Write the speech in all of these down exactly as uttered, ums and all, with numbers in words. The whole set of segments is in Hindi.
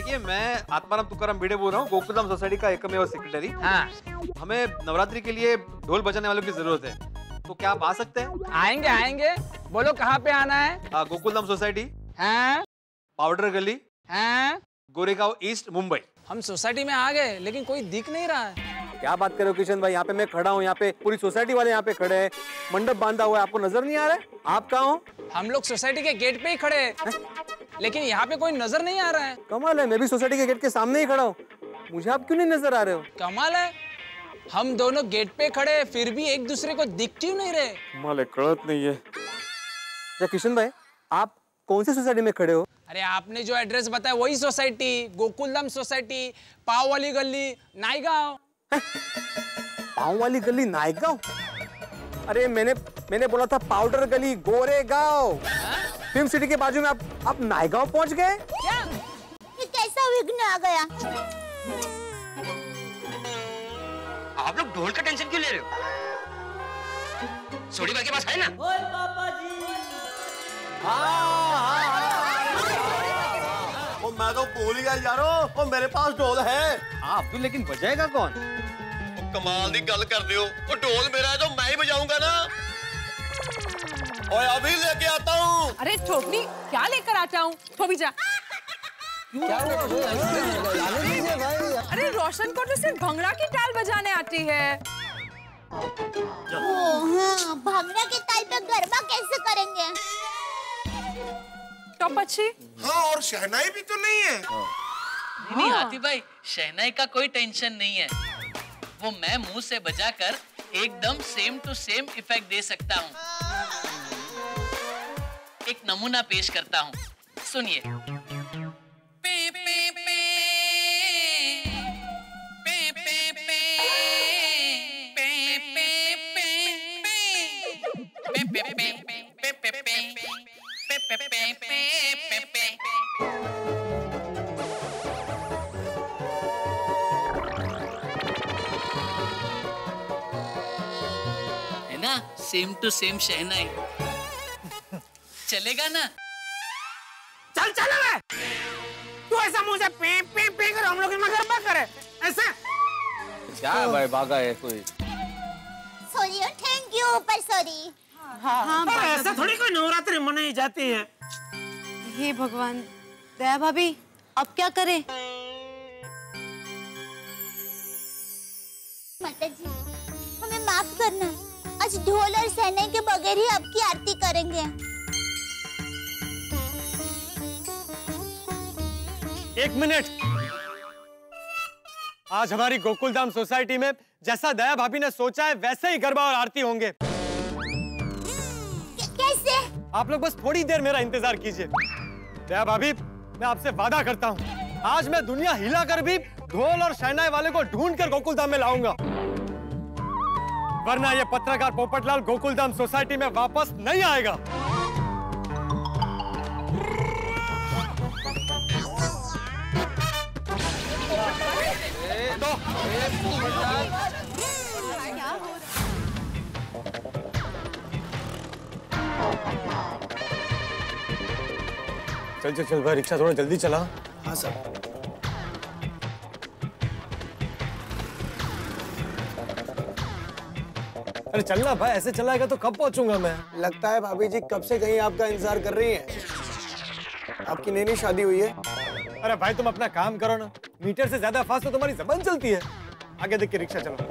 देखिए, मैं आत्माराम तुकाराम भिड़े बोल रहा हूँ, गोकुलधाम सोसाइटी का एकमेव सेक्रेटरी। हाँ। हमें नवरात्रि के लिए ढोल बजाने वालों की जरूरत है, तो क्या आप आ सकते हैं? आएंगे आएंगे, बोलो कहाँ पे आना है? आ, गोकुलधाम सोसाइटी, हाँ पाउडर गली, हाँ। गोरेगांव ईस्ट, मुंबई। हम सोसाइटी में आ गए लेकिन कोई दिख नहीं रहा है। क्या बात कर रहे हो किशन भाई, यहाँ पे मैं खड़ा हूँ, यहाँ पे पूरी सोसाइटी वाले यहाँ पे खड़े हैं, मंडप बांधा हुआ है, आपको नजर नहीं आ रहा है? आप कहाँ हो? हम लोग सोसाइटी के गेट पे ही खड़े हैं, लेकिन यहाँ पे कोई नजर नहीं आ रहा है। कमाल है, मैं भी सोसाइटी के गेट के सामने ही खड़ा हूँ, मुझे आप क्यों नहीं नजर आ रहे हो? कमाल है, हम दोनों गेट पे खड़े हैं फिर भी एक दूसरे को दिख क्यों नहीं रहे? कमाल है, कड़त नहीं है। क्या किशन भाई, आप कौन सी सोसाइटी में खड़े हो? अरे आपने जो एड्रेस बताया वही सोसाइटी, गोकुलधाम सोसाइटी, पाव वाली गली, नाईगांव। पाव वाली गली, नाईगांव? अरे मैंने मैंने बोला था पाउडर गली, गोरेगांव। फिल्म सिटी के बाजू में आप आप नाईगांव पहुंच गए? क्या? ये कैसा विघ्न आ गया? आप लोग ढोल का टेंशन क्यों ले रहे हो? सोडी भाई के पास है ना? ओए पापा जी। ओ मैं तो भूल गया यारो, ओ मेरे पास ढोल है। हाँ अब्दुल, लेकिन बजाएगा कौन? कमाल दी गल कर दियो, वो ढोल मेरा है तो मैं ही बजाऊंगा ना। ओए अभी लेके आता हूँ। अरे छोकरी, क्या लेकर आता हूँ? थोड़ी जा। क्या हुआ? अरे रोशन को तो सिर्फ भंगड़ा की ताल बजाने आती है। ओ हाँ, भंगड़ा के ताल पे गरबा कैसे करेंगे? तो पक्षी? हाँ, और शहनाई भी तो नहीं है। नहीं नहीं हाथी भाई, शहनाई का कोई टेंशन नहीं है, वो मैं मुंह से बजाकर एकदम सेम टू सेम इफेक्ट दे सकता हूँ। एक नमूना पेश करता हूँ, सुनिए। है ना, सेम टू सेम शहनाई। चलेगा ना? चल चल मैं। तू ऐसा मुंह से पे पे पे कर हम लोग इसमें गरबा करे ऐसा? क्या भाई भागा है कोई? सॉरी और थैंक यू पर सॉरी। हाँ, हाँ, ऐसा थोड़ी कोई नवरात्रि मनाई जाती है। हे भगवान, दया भाभी अब क्या करें? माता जी, हमें माफ करना, आज ढोल और शहनाई के बगैर ही आपकी आरती करेंगे। एक मिनट, आज हमारी गोकुलधाम सोसाइटी में जैसा दया भाभी ने सोचा है वैसे ही गरबा और आरती होंगे। कैसे? आप लोग बस थोड़ी देर मेरा इंतजार कीजिए। दया भाभी, मैं आपसे वादा करता हूँ, आज मैं दुनिया हिला कर भी ढोल और शहनाई वाले को ढूंढ कर गोकुलधाम में लाऊंगा, वरना ये पत्रकार पोपटलाल गोकुलधाम सोसाइटी में वापस नहीं आएगा। चल चल चल भाई, रिक्शा थोड़ा जल्दी चला। हाँ सर। अरे चलना भाई, ऐसे चलाएगा तो कब पहुंचूंगा मैं? लगता है भाभी जी कब से कहीं आपका इंतजार कर रही हैं। आपकी नई नई शादी हुई है। अरे भाई तुम अपना काम करो ना, मीटर से ज्यादा फास्ट तो तुम्हारी जबान चलती है। आगे देख के रिक्शा चलो।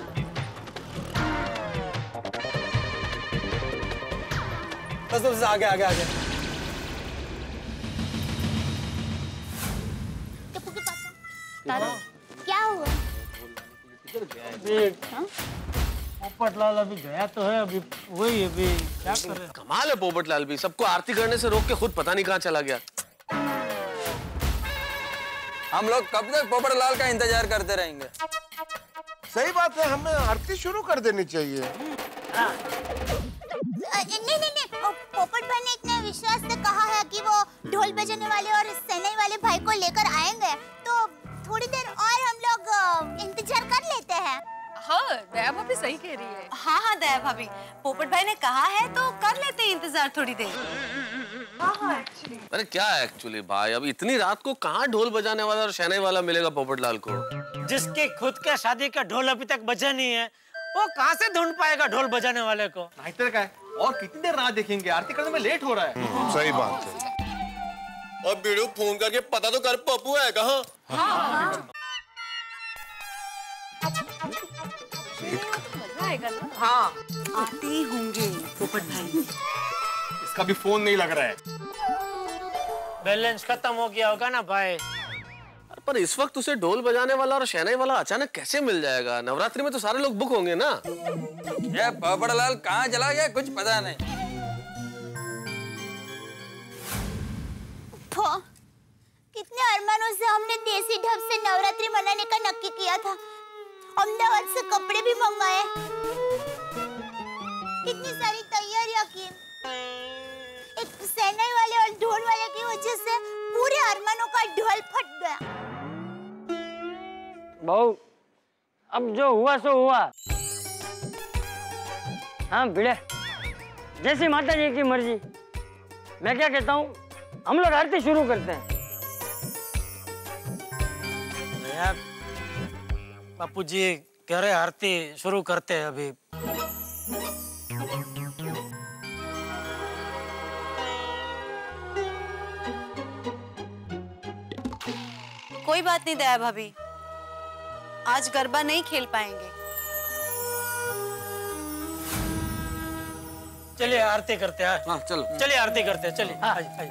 बस बस आगे आगे आगे। क्या हुआ? पोपटलाल अभी गया तो है, अभी वही अभी क्या कर रहे हैं? कमाल है पोपटलाल भी, सबको आरती करने से रोक के खुद पता नहीं कहाँ चला गया। हम लोग कब तक पोपटलाल का इंतजार करते रहेंगे? सही बात है, हमें आरती शुरू कर देनी चाहिए। नहीं नहीं नहीं, पोपट भाई ने इतने विश्वास से कहा है कि वो ढोल बजाने वाले और शहनाई वाले भाई को लेकर आएंगे, तो थोड़ी देर और हम लोग इंतजार कर लेते हैं। हाँ, दया भाभी सही कह रही है। हाँ हाँ दया भाभी, पोपट भाई ने कहा है तो कर लेते हैं इंतजार थोड़ी देर। हाँ हाँ अरे क्या एक्चुअली भाई, अब इतनी रात को कहाँ ढोल बजाने वाला और शहनाई वाला मिलेगा पोपटलाल को? जिसके खुद के शादी का ढोल अभी तक बजा नहीं है, वो कहाँ से ढूंढ पाएगा ढोल बजाने वाले को? नाइटर का है, और कितनी देर रात देखेंगे? आरती करने में लेट हो रहा है। सही बात है। और बीड़ू फोन करके पता तो कर पप्पू है कहाँ? हाँ हाँ आते ही होंगे पोपट भाई। इसका भी फोन नहीं लग रहा है। बैलेंस खत्म हो गया होगा ना भाई। पर इस वक्त उसे ढोल बजाने वाला और शहनाई वाला अचानक कैसे मिल जाएगा? नवरात्रि में तो सारे लोग बुक होंगे ना। ये पोपटलाल कहाँ चला गया कुछ पता नहीं। कितने अरमानों से हमने देसी ढंग से नवरात्रि मनाने का नक्की किया था। अहमदाबाद से कपड़े भी मंगाए, कितनी सारी तैयारियां की। एक शहनाई वाले और ढोल वाले की वजह से पूरे अरमानों का ढोल फट गया। बहू, अब जो हुआ सो हुआ। हाँ भिड़े, जैसी माता जी की मर्जी। मैं क्या कहता हूँ, हम लोग आरती शुरू करते हैं। बापू जी कह रहे आरती शुरू करते हैं अभी। कोई बात नहीं दया भाभी, आज गरबा नहीं खेल पाएंगे। चलिए आरती करते हैं। हाँ चलो चलिए आरती करते हैं, चलिए। हाँ। आई, आई।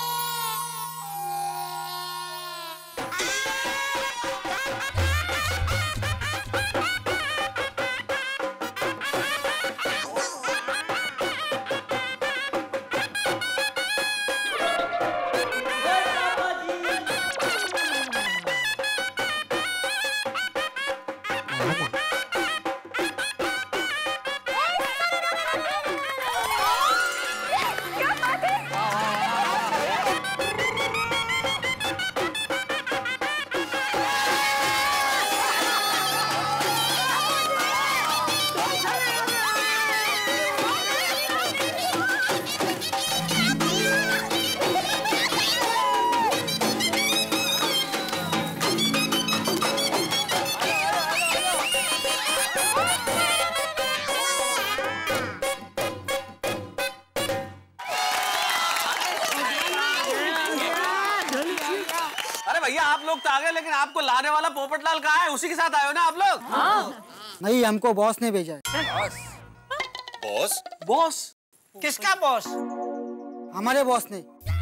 आप लोग तो आ गए, लेकिन आपको लाने वाला पोपटलाल कहाँ है? उसी के साथ आए हो ना आप लोग? हाँ। नहीं, हमको बॉस ने भेजा है। बॉस? बॉस? किसका बॉस? हमारे बॉस ने।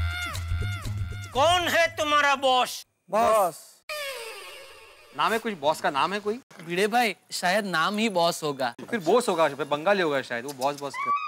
कौन है तुम्हारा बॉस? बॉस नाम है कुछ? बॉस का नाम है कोई? भिड़े भाई शायद नाम ही बॉस होगा। तो फिर बॉस होगा, फिर बंगाली होगा शायद, वो बॉस बॉस कर।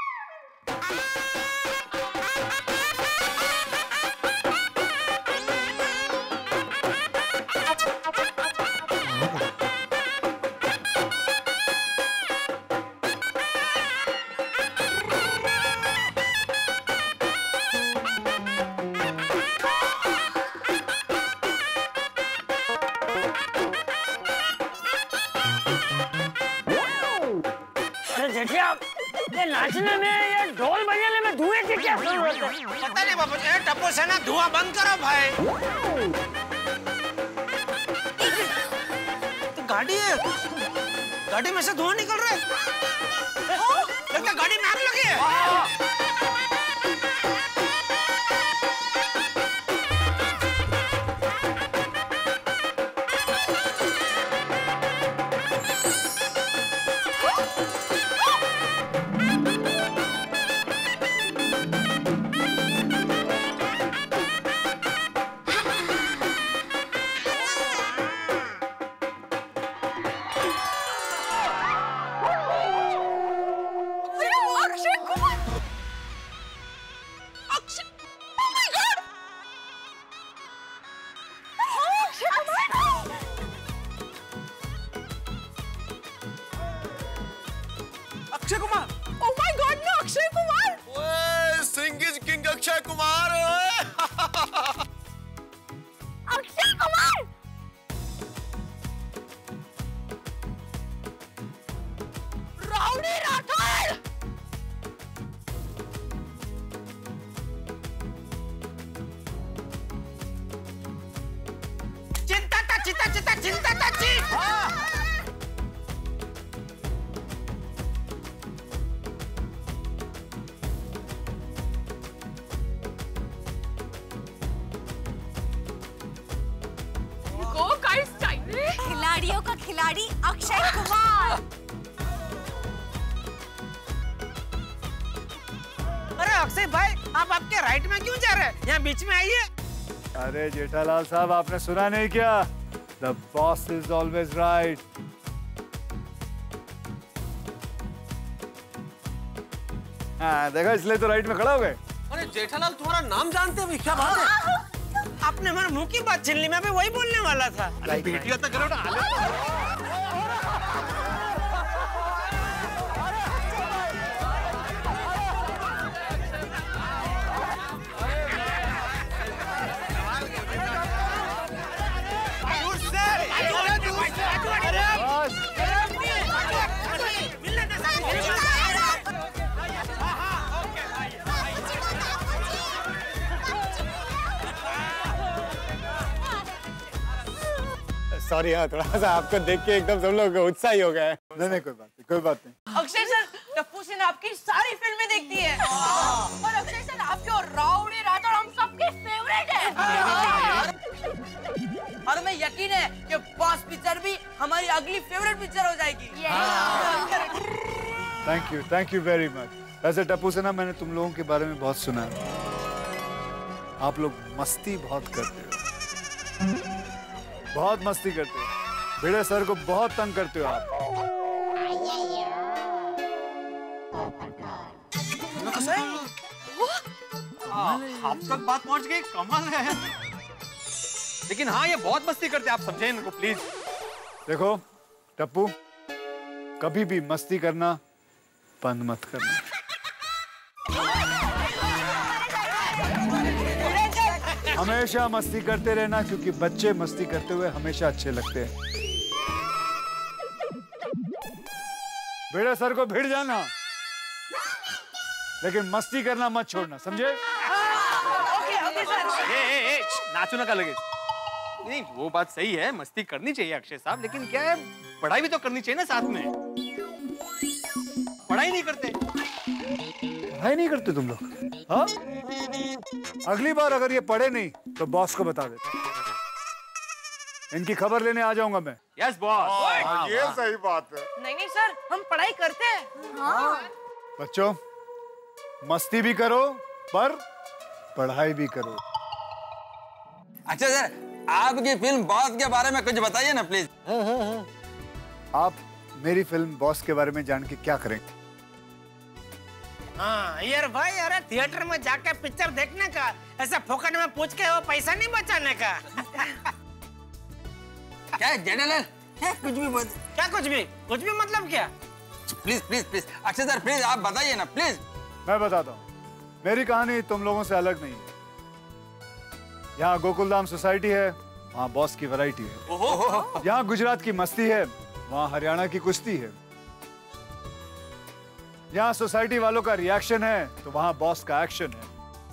जेठिया, ये नाचने में या ढोल बजाने में धुएं की क्या जरूरत है? पता नहीं बाबू जी, टप्पू से ना धुआं बंद करो भाई। तो गाड़ी है, गाड़ी में से धुआं निकल रहा है। लगता गाड़ी में आग लगी है। Akshay Kumar? Oh my God, no, Akshay Kumar! ओए, सिंग इज किंग अक्षय कुमार। अक्षय कुमार! चिंता ताची गो गाइस टाइम खिलाड़ियों का खिलाड़ी अक्षय कुमार। अरे अक्षय भाई, आप आपके राइट में क्यों जा रहे हैं? यहाँ बीच में आइए। अरे जेठालाल साहब, आपने सुना नहीं क्या? The boss is always right. हाँ देखा, इसलिए तो राइट में खड़ा हो गए। अरे जेठालाल, तुम्हारा नाम जानते हैं? क्या बात है? आपने हमारे मुंह की बात छीन ली, मैं भी वही बोलने वाला था। अरे बेटिया तो करो ना। सॉरी हाँ, थोड़ा सा आपको देख के एकदम सब लोग उत्साही हो गए। नहीं नहीं, कोई बात नहीं, कोई बात नहीं। अक्षय सर, टप्पू सेन आपकी सारी फिल्में देखती है और अक्षय सर आपके और राउडी राठौड़ हम सबके फेवरेट है। और मैं यकीन है कि बॉस पिक्चर भी हमारी अगली फेवरेट पिक्चर हो जाएगी। Thank you, thank you very much. वैसे टप्पू सेना, मैंने तुम लोगों के बारे में बहुत सुना है। आप लोग मस्ती बहुत करते हो, बहुत मस्ती करते हो। भिड़े सर को बहुत तंग करते हो आप। आप तक बात पहुंच गई, कमाल है। लेकिन हाँ, ये बहुत मस्ती करते हैं, आप समझें इनको प्लीज। देखो टप्पू, कभी भी मस्ती करना बंद मत करना। हमेशा मस्ती करते रहना, क्योंकि बच्चे मस्ती करते हुए हमेशा अच्छे लगते हैं। भिड़े सर को भिड़ जाना, लेकिन मस्ती करना मत छोड़ना, समझे? ए, ए, ए, नाचो ना का लगे। नहीं, वो बात सही है, मस्ती करनी चाहिए अक्षय साहब, लेकिन क्या है, पढ़ाई भी तो करनी चाहिए ना साथ में। पढ़ाई नहीं करते। पढ़ाई नहीं करते तुम लोग? हाँ? अगली बार अगर ये पढ़े नहीं तो बॉस को बता देते। इनकी खबर लेने आ जाऊंगा मैं। Yes boss. ये सही बात है। नहीं नहीं सर, हम पढ़ाई करते हैं। हाँ। बच्चों, मस्ती भी करो पर पढ़ाई भी करो। अच्छा सर, आपकी फिल्म बॉस के बारे में कुछ बताइए ना प्लीज। हाँ हाँ हाँ। आप मेरी फिल्म बॉस के बारे में जान के क्या करेंगे? हाँ यार भाई, अरे थिएटर में जाके पिक्चर देखने का, ऐसा फोकट में पूछ के वो पैसा नहीं बचाने का। क्या जेठालाल, क्या कुछ भी बत... क्या कुछ भी कुछ भी मतलब क्या? Please please please Akshay sir, please आप बताइए ना प्लीज। मैं बताता हूँ, मेरी कहानी तुम लोगों से अलग नहीं है। यहाँ गोकुलधाम सोसाइटी है, वहाँ बॉस की वैरायटी है। यहाँ गुजरात की मस्ती है, वहाँ हरियाणा की कुश्ती है। यहाँ सोसाइटी वालों का रिएक्शन है तो वहाँ बॉस का एक्शन है।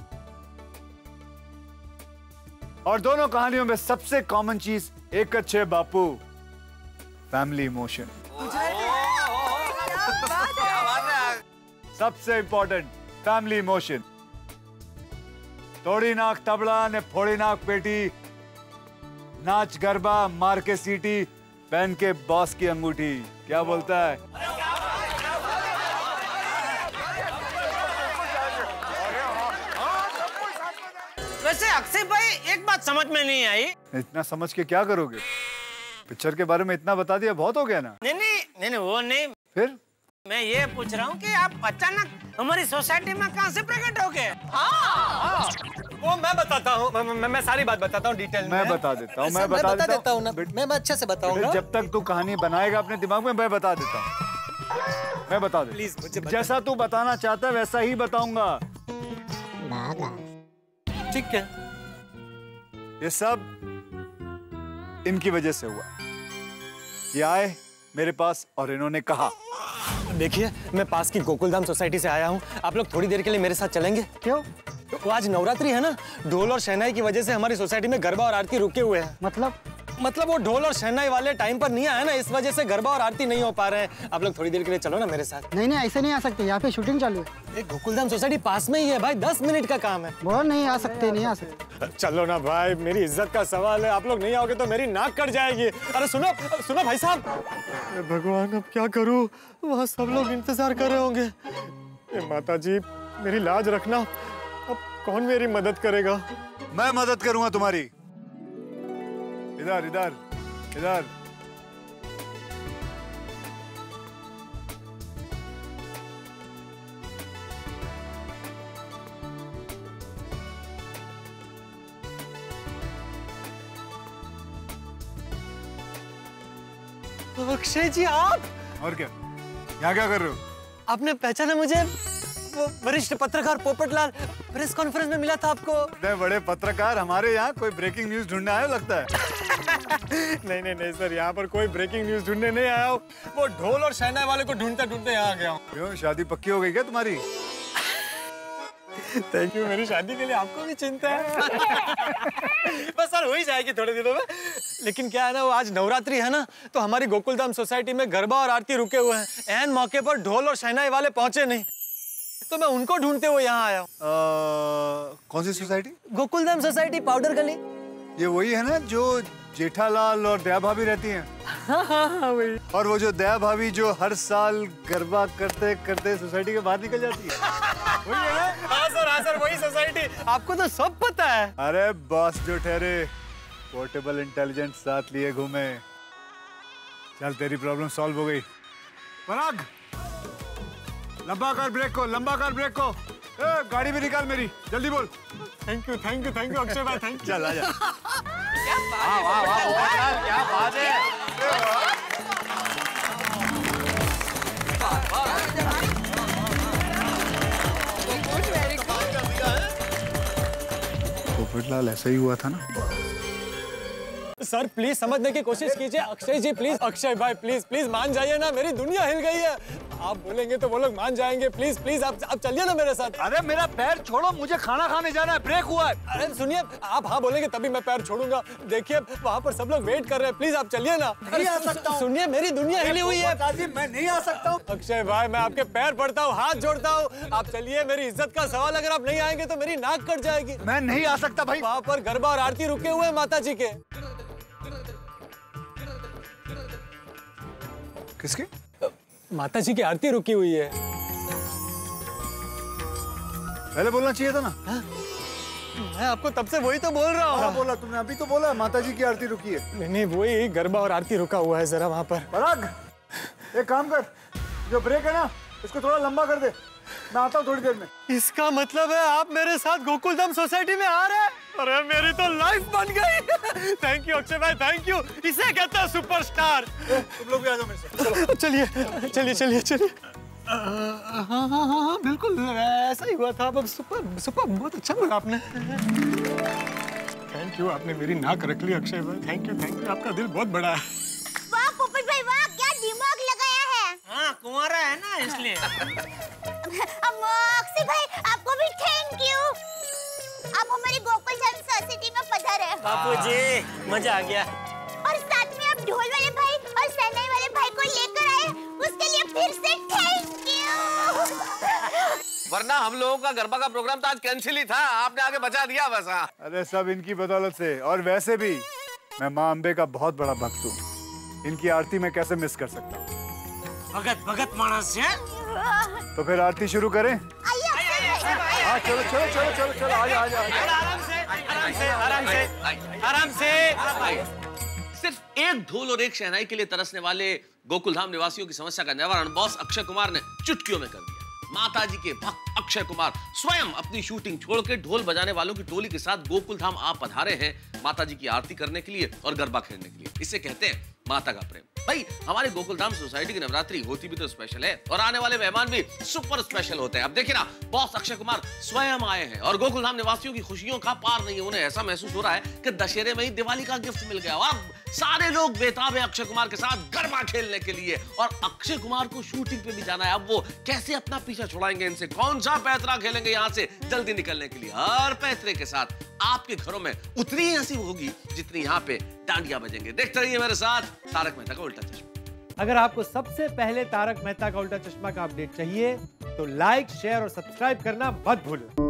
और दोनों कहानियों में सबसे कॉमन चीज एक अच्छे बापू, फैमिली इमोशन। सबसे इंपॉर्टेंट फैमिली इमोशन। तोड़ी नाक तबला ने फोड़ी नाक पेटी, नाच गरबा मार के सीटी, पहन के बॉस की अंगूठी। क्या बोलता है? वैसे अक्षय भाई, एक बात समझ में नहीं आई। इतना समझ के क्या करोगे? पिक्चर के बारे में इतना बता दिया, बहुत हो गया ना। नहीं नहीं नहीं, नहीं वो नहीं। फिर मैं ये पूछ रहा हूँ कि आप अचानक हमारी सोसाइटी में कहाँ से प्रकट हो गए? हाँ। वो मैं बताता हूँ, मैं, मैं, मैं सारी बात बताता हूँ डिटेल में। मैं बता देता हूँ, मैं बता देता हूँ ना। मैं अच्छे से बताऊंगा। जब तक तू कहानी बनाएगा अपने दिमाग में, मैं बता देता हूँ। मैं बता देता प्लीज मुझे बता। जैसा तू बताना चाहता है वैसा ही बताऊंगा। ठीक है। ये सब इनकी वजह से हुआ। ये आए मेरे पास और इन्होंने कहा, देखिए मैं पास की गोकुलधाम सोसाइटी से आया हूँ, आप लोग थोड़ी देर के लिए मेरे साथ चलेंगे? क्यों? तो आज नवरात्रि है ना, ढोल और शहनाई की वजह से हमारी सोसाइटी में गरबा और आरती रुके हुए हैं। मतलब मतलब वो ढोल और शहनाई वाले टाइम पर नहीं आए ना, इस वजह से गरबा और आरती नहीं हो पा रहे हैं। आप लोग थोड़ी देर के लिए चलो ना मेरे साथ। नहीं नहीं ऐसे नहीं आ सकते, यहाँ पे शूटिंग चालू है। गोकुलधाम सोसाइटी पास में ही है भाई, दस मिनट का काम है। वो नहीं आ सकते, नहीं आ सकते। चलो ना भाई, मेरी इज्जत का सवाल है, आप लोग नहीं आओगे तो मेरी नाक कट जाएगी। अरे सुनो सुनो भाई साहब। भगवान अब क्या करूं, वहाँ सब लोग इंतजार कर रहे होंगे। ए माता जी मेरी लाज रखना, अब कौन मेरी मदद करेगा? मैं मदद करूंगा तुम्हारी। इधर इधर इधर। अक्षय जी आप? और क्या, यहाँ क्या कर रहे हो? आपने पहचाना मुझे? वो वरिष्ठ पत्रकार पोपटलाल, प्रेस कॉन्फ्रेंस में मिला था आपको। इतने बड़े पत्रकार, हमारे यहाँ कोई ब्रेकिंग न्यूज ढूंढने आए लगता है। नहीं नहीं नहीं सर, यहाँ पर कोई ब्रेकिंग न्यूज ढूंढने नहीं आया हूँ, वो ढोल और शहनाई वाले को ढूंढते ढूंढते यहाँ आ गया हूँ। क्यों, शादी पक्की हो गई क्या तुम्हारी? थैंक यू, मेरी शादी के लिए आपको भी चिंता है। बस सर हो ही जाएगी थोड़े दिनों में। लेकिन क्या है ना, वो आज नवरात्रि है ना, तो हमारी गोकुलधाम सोसाइटी में गरबा और आरती रुके हुए हैं। एन मौके पर ढोल और शहनाई वाले पहुंचे नहीं, तो मैं उनको ढूंढते हुए यहाँ आया हूँ। कौन सी सोसाइटी? गोकुलधाम सोसाइटी, पाउडर गली। ये वही है ना जो जेठालाल और दया भाभी रहती हैं? हाँ हाँ हाँ वही। और वो जो दया भाभी जो हर साल गरबा करते करते सोसाइटी के बाहर निकल जाती है, वही है ना? हाँ सर हाँ सर वही सोसाइटी, आपको तो सब पता है। अरे बॉस जो ठहरे, पोर्टेबल इंटेलिजेंस साथ लिए घूमे। चल तेरी प्रॉब्लम सॉल्व हो गई। पराग लंबा कर ब्रेक को, लंबा कर ब्रेक को। ए, गाड़ी भी निकाल मेरी, जल्दी बोल। Thank you thank you thank you Akshay भाई, थैंक यू। चल आजा। क्या बात है, पोपटलाल ऐसा ही हुआ था ना? सर प्लीज समझने की कोशिश कीजिए। अक्षय जी प्लीज, अक्षय भाई प्लीज प्लीज मान जाइए ना, मेरी दुनिया हिल गई है। आप बोलेंगे तो वो लोग मान जाएंगे। प्लीज प्लीज आप आप चलिए ना मेरे साथ। अरे मेरा पैर छोड़ो, मुझे खाना खाने जाना है, ब्रेक हुआ है। अरे सुनिए, आप हाँ बोलेंगे तभी मैं पैर छोड़ूंगा। देखिए वहाँ पर सब लोग वेट कर रहे हैं, प्लीज आप चलिए ना। नहीं आ सकता हूँ। सुनिए मेरी दुनिया हिली हुई है। मैं नहीं आ सकता हूँ। अक्षय भाई मैं आपके पैर पड़ता हूँ, हाथ जोड़ता हूँ, आप चलिए। मेरी इज्जत का सवाल, अगर आप नहीं आएंगे तो मेरी नाक कट जाएगी। मैं नहीं आ सकता भाई। वहाँ पर गरबा और आरती रुके हुए हैं माता जी के। किसकी? माता जी की आरती रुकी हुई है। पहले बोलना चाहिए था ना। हा? मैं आपको तब से वही तो बोल रहा हूँ। हाँ बोला तुमने, अभी तो बोला माता जी की आरती रुकी है। नहीं नहीं वही गरबा और आरती रुका हुआ है जरा वहाँ पर। पराग एक काम कर, जो ब्रेक है ना इसको थोड़ा लंबा कर दे, मैं आता हूँ थोड़ी देर में। इसका मतलब है आप मेरे साथ गोकुलधाम सोसाइटी में आ रहे हैं? अरे मेरी तो लाइफ बन गई। थैंक यू अक्षय भाई, थैंक यू। इसे कहते हैं सुपरस्टार। तुम लोग भी आ जाओ मेरे साथ। चलिए चलिए चलिए चलिए। हाँ हाँ हाँ हाँ बिल्कुल ऐसा ही हुआ था। अब सुपर सुपर बहुत अच्छा बोला आपने। थैंक यू, आपने मेरी नाक रख ली अक्षय भाई। थैंक यू थैंक यू, आपका दिल बहुत बड़ा है। वाह पोपट भाई वाह, क्या दिमाग लगाया है। हाँ कुंवारा है ना इसलिए। अक्षय भाई आपको भी थैंक यू, आप हमारी गोकुलधाम सोसाइटी में पधारे। बापूजी मजा आ गया। और साथ में आप ढोल वाले भाई और शहनाई वाले भाई को लेकर आए, उसके लिए फिर से थैंक यू। वरना हम लोगों का गरबा का प्रोग्राम तो आज कैंसिल ही था, आपने आगे बचा दिया बस। हाँ अरे सब इनकी बदौलत से। और वैसे भी मैं माँ अम्बे का बहुत बड़ा भक्त हूँ, इनकी आरती में कैसे मिस कर सकता हूँ। भगत भगत मानस है। तो फिर आरती शुरू करें? हाँ चलो चलो चलो चलो चलो आजा आजा आराम से आराम से आराम से आराम से। सिर्फ एक ढोल और एक शहनाई के लिए तरसने वाले गोकुलधाम निवासियों की समस्या का निवारण बॉस अक्षय कुमार ने चुटकियों में कर दिया। माता जी के भक्त अक्षय कुमार स्वयं अपनी शूटिंग छोड़ के ढोल बजाने वालों की टोली के साथ गोकुलधाम आप पधारे हैं माता जी की आरती करने के लिए और गरबा खेलने के लिए। इसे कहते हैं माता का प्रेम। भाई हमारे गोकुलधाम सोसाइटी की नवरात्रि होती भी तो स्पेशल है और आने वाले मेहमान भी सुपर स्पेशल होते हैं। अब देखिए ना, बॉस अक्षय कुमार स्वयं आए हैं और गोकुलधाम निवासियों की खुशियों का पार नहीं है। उन्हें ऐसा महसूस हो रहा है कि दशहरे में ही दिवाली का गिफ्ट मिल गया और सारे लोग बेताब हैं अक्षय कुमार के साथ गरबा खेलने के लिए। और अक्षय कुमार को शूटिंग पे भी जाना है। अब वो कैसे अपना पीछा छुड़ाएंगे इनसे, कौन सा पैतरा खेलेंगे यहाँ से जल्दी निकलने के लिए। हर पैतरे के साथ आपके घरों में उतनी ही हंसी होगी जितनी यहाँ पे डांडिया बजेंगे। देखते रहिए मेरे साथ तारक मेहता का उल्टा चश्मा। अगर आपको सबसे पहले तारक मेहता का उल्टा चश्मा का अपडेट चाहिए तो लाइक, शेयर और सब्सक्राइब करना मत भूलो।